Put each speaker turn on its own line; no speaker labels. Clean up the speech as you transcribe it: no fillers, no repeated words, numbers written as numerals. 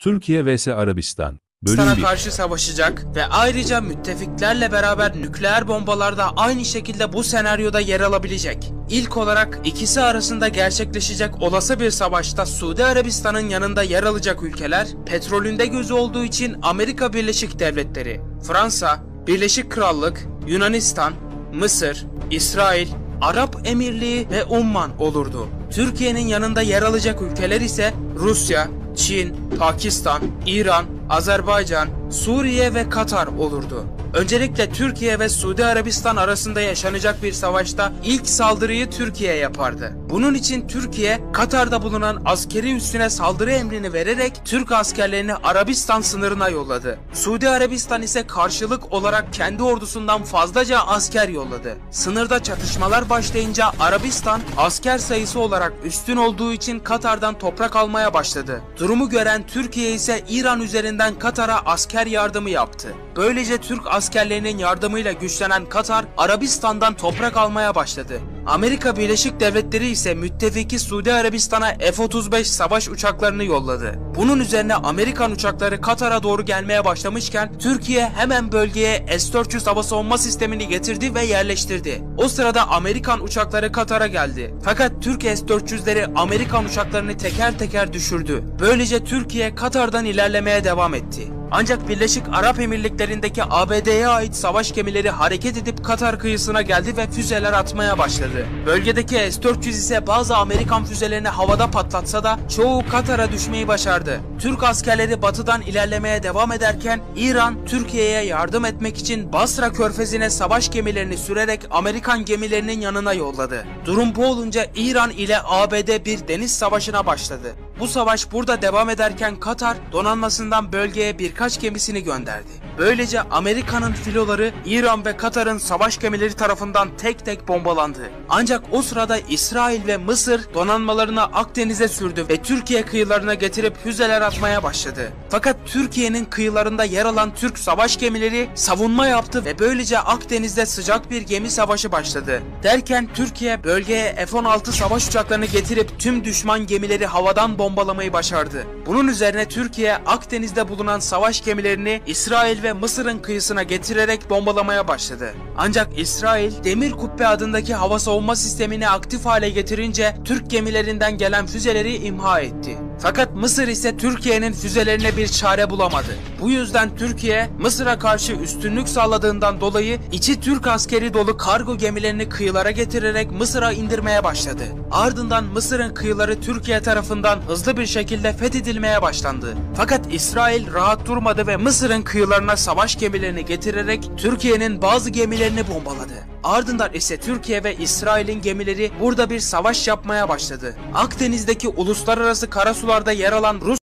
Türkiye vs Arabistan. Bölüm
Yunanistan'a
1.
karşı savaşacak ve ayrıca müttefiklerle beraber nükleer bombalarda aynı şekilde bu senaryoda yer alabilecek. İlk olarak ikisi arasında gerçekleşecek olası bir savaşta Suudi Arabistan'ın yanında yer alacak ülkeler, petrolünde gözü olduğu için Amerika Birleşik Devletleri, Fransa, Birleşik Krallık, Yunanistan, Mısır, İsrail, Arap Emirliği ve Umman olurdu. Türkiye'nin yanında yer alacak ülkeler ise Rusya, Çin, Pakistan, İran, Azerbaycan, Suriye ve Katar olurdu. Öncelikle Türkiye ve Suudi Arabistan arasında yaşanacak bir savaşta ilk saldırıyı Türkiye yapardı. Bunun için Türkiye, Katar'da bulunan askeri üssüne saldırı emrini vererek Türk askerlerini Arabistan sınırına yolladı. Suudi Arabistan ise karşılık olarak kendi ordusundan fazlaca asker yolladı. Sınırda çatışmalar başlayınca Arabistan asker sayısı olarak üstün olduğu için Katar'dan toprak almaya başladı. Durumu gören Türkiye ise İran üzerinden Katar'a asker yardımı yaptı. Böylece Türk askerlerinin yardımıyla güçlenen Katar, Arabistan'dan toprak almaya başladı. Amerika Birleşik Devletleri ise müttefiki Suudi Arabistan'a F-35 savaş uçaklarını yolladı. Bunun üzerine Amerikan uçakları Katar'a doğru gelmeye başlamışken Türkiye hemen bölgeye S-400 hava savunma sistemini getirdi ve yerleştirdi. O sırada Amerikan uçakları Katar'a geldi. Fakat Türk S-400'leri Amerikan uçaklarını teker teker düşürdü. Böylece Türkiye Katar'dan ilerlemeye devam etti. Ancak Birleşik Arap Emirlikleri'ndeki ABD'ye ait savaş gemileri hareket edip Katar kıyısına geldi ve füzeler atmaya başladı. Bölgedeki S-400 ise bazı Amerikan füzelerini havada patlatsa da çoğu Katar'a düşmeyi başardı. Türk askerleri batıdan ilerlemeye devam ederken İran, Türkiye'ye yardım etmek için Basra Körfezi'ne savaş gemilerini sürerek Amerikan gemilerinin yanına yolladı. Durum bu olunca İran ile ABD bir deniz savaşına başladı. Bu savaş burada devam ederken Katar donanmasından bölgeye birkaç gemisini gönderdi. Böylece Amerika'nın filoları İran ve Katar'ın savaş gemileri tarafından tek tek bombalandı. Ancak o sırada İsrail ve Mısır donanmalarını Akdeniz'e sürdü ve Türkiye kıyılarına getirip füzeler atmaya başladı. Fakat Türkiye'nin kıyılarında yer alan Türk savaş gemileri savunma yaptı ve böylece Akdeniz'de sıcak bir gemi savaşı başladı. Derken Türkiye bölgeye F-16 savaş uçaklarını getirip tüm düşman gemileri havadan bombalamayı başardı. Bunun üzerine Türkiye Akdeniz'de bulunan savaş gemilerini İsrail ve Mısır'ın kıyısına getirerek bombalamaya başladı. Ancak İsrail, Demir Kubbe adındaki hava savunma sistemini aktif hale getirince Türk gemilerinden gelen füzeleri imha etti. Fakat Mısır ise Türkiye'nin füzelerine bir çare bulamadı. Bu yüzden Türkiye, Mısır'a karşı üstünlük sağladığından dolayı içi Türk askeri dolu kargo gemilerini kıyılara getirerek Mısır'a indirmeye başladı. Ardından Mısır'ın kıyıları Türkiye tarafından hızlı bir şekilde fethedilmeye başlandı. Fakat İsrail rahat durmadı ve Mısır'ın kıyılarına savaş gemilerini getirerek Türkiye'nin bazı gemilerini bombaladı. Ardından ise Türkiye ve İsrail'in gemileri burada bir savaş yapmaya başladı. Akdeniz'deki uluslararası karasularda yer alan Rus